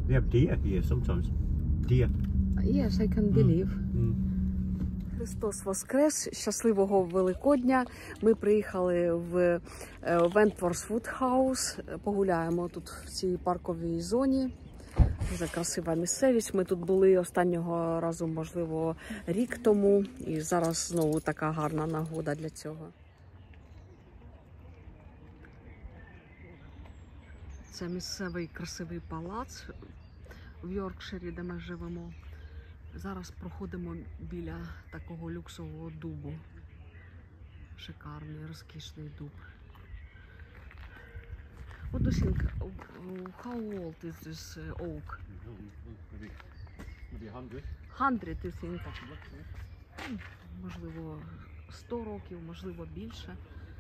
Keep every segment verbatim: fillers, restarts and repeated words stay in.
We have deer here sometimes. Deer. Yes, I can believe. Mm. Христос Воскрес! Щасливого Великодня! Ми приїхали в Wentworth Woodhouse. Погуляємо тут в цій парковій зоні. Дуже красива місцевість. Ми тут були останнього разу, можливо, рік тому. І зараз знову така гарна нагода для цього. Це місцевий красивий палац в Йоркширі, де ми живемо. Зараз проходимо біля такого люксового дубу. Шикарний, розкішний дуб. What do you think? How old is this oak? Maybe, maybe a hundred. Hundred, you think? Можливо, сто років, можливо, більше.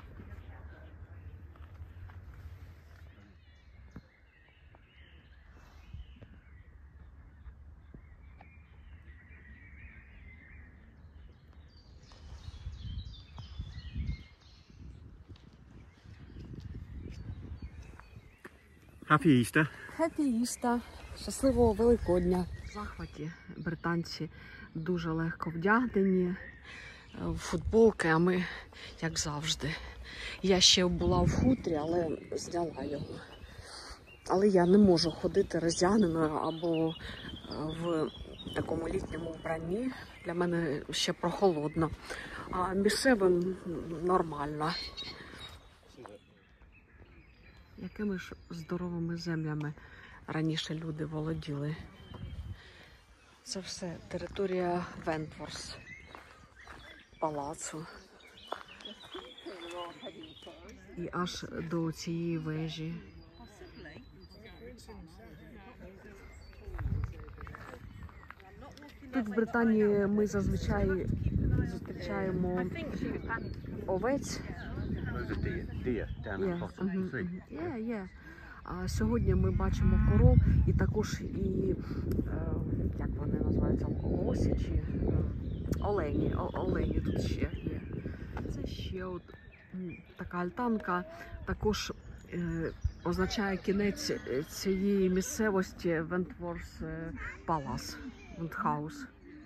Happy Easter. Happy Easter! Щасливого Великодня! В захваті британці дуже легко вдягнені в футболки, а ми, як завжди. Я ще була в хутрі, але зняла його. Але я не можу ходити роздягненою або в такому літньому вбранні. Для мене ще прохолодно. А місцевим нормально. Якими ж здоровими землями раніше люди володіли. Це все територія Wentworth палацу. І аж до цієї вежі. Тут в Британії ми зазвичай зустрічаємо овець. Deer down at the bottom. See? Yeah, yeah. А сьогодні ми бачимо коров і також і, як вони називаються, лосі чи олені. Олені тут ще є. Це ще от така альтанка, також е, означає кінець цієї місцевості Wentworth Palace, Woodhouse.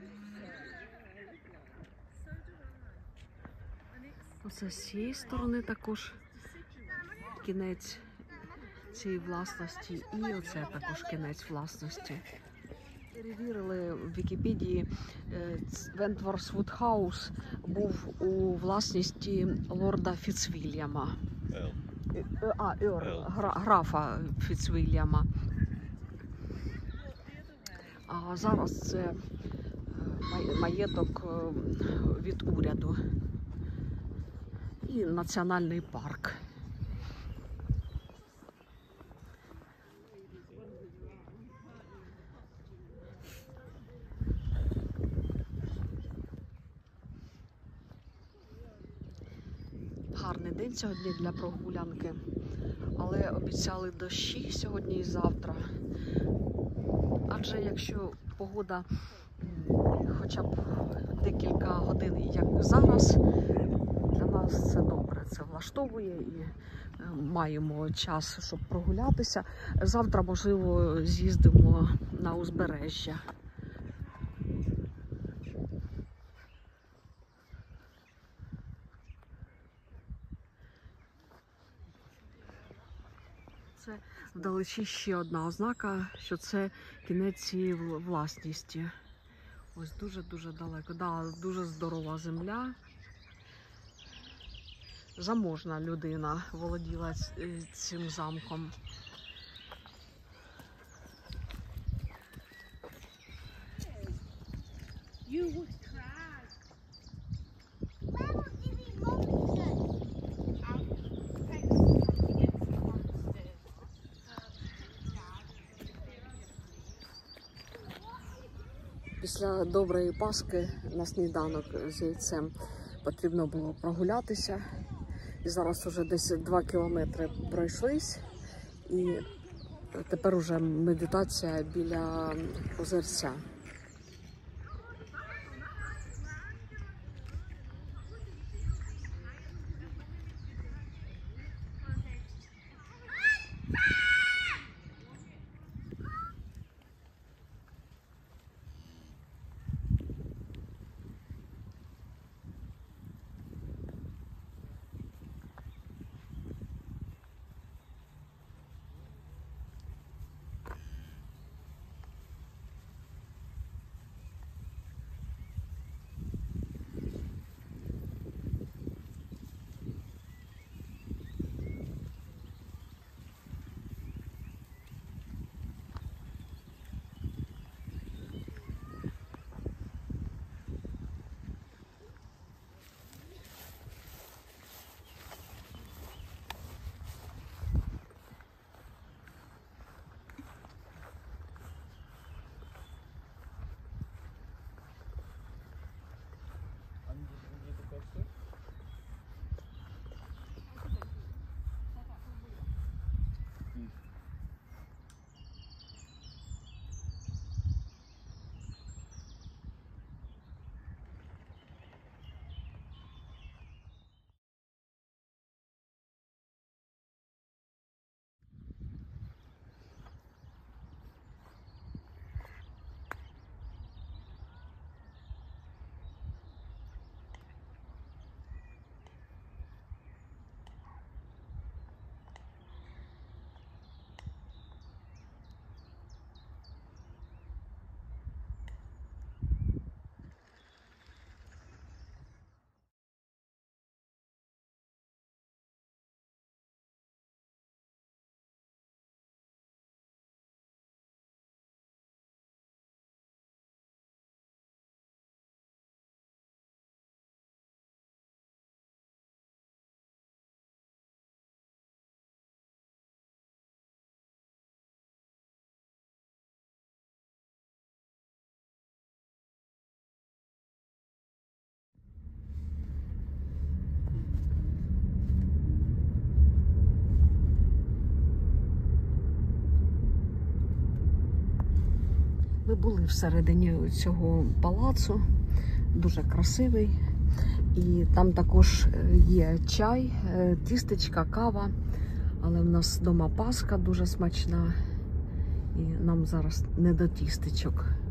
Оце з цієї сторони також кінець цієї власності, і оце також кінець власності. Перевірили в Вікіпедії, Wentworth Woodhouse був у власності лорда Фіцвільяма. А, Ерл, графа Фіцвільяма. А зараз це маєток від уряду. І національний парк. Гарний день сьогодні для прогулянки, але обіцяли дощі сьогодні і завтра. Адже якщо погода хоча б декілька годин, як зараз, для нас це добре, це влаштовує і маємо час, щоб прогулятися. Завтра, можливо, з'їздимо на узбережжя. Це вдалечі ще одна ознака, що це кінець цієї власності. Ось дуже-дуже далеко. Да, дуже здорова земля. Заможна людина володіла цим замком. Після доброї паски на сніданок з яйцем потрібно було прогулятися. І зараз вже десь два кілометри пройшлись. І тепер уже медитація біля озерця. ви були всередині цього палацу, дуже красивий. І там також є чай, тістечка, кава. Але в нас вдома паска дуже смачна. І нам зараз не до тістечок.